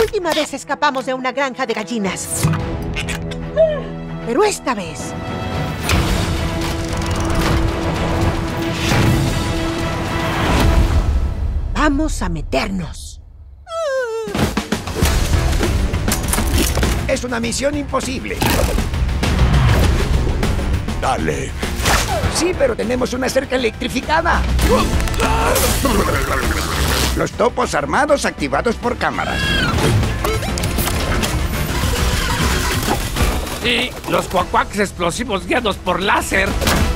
última vez escapamos de una granja de gallinas. Pero esta vez... vamos a meternos. Es una misión imposible. Dale. Sí, pero tenemos una cerca electrificada. Los topos armados activados por cámaras. Y los cuacuacs explosivos guiados por láser.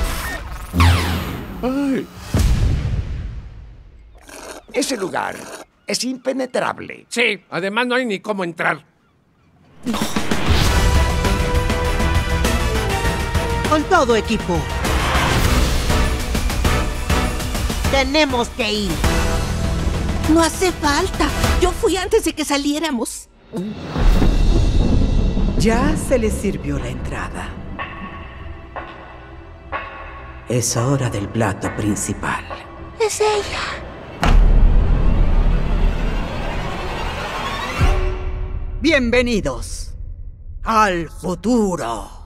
Ay. Ese lugar es impenetrable. Sí, además no hay ni cómo entrar. Con todo, equipo. Tenemos que ir. No hace falta. Yo fui antes de que saliéramos. Ya se les sirvió la entrada. Es hora del plato principal. Es ella. Bienvenidos al futuro.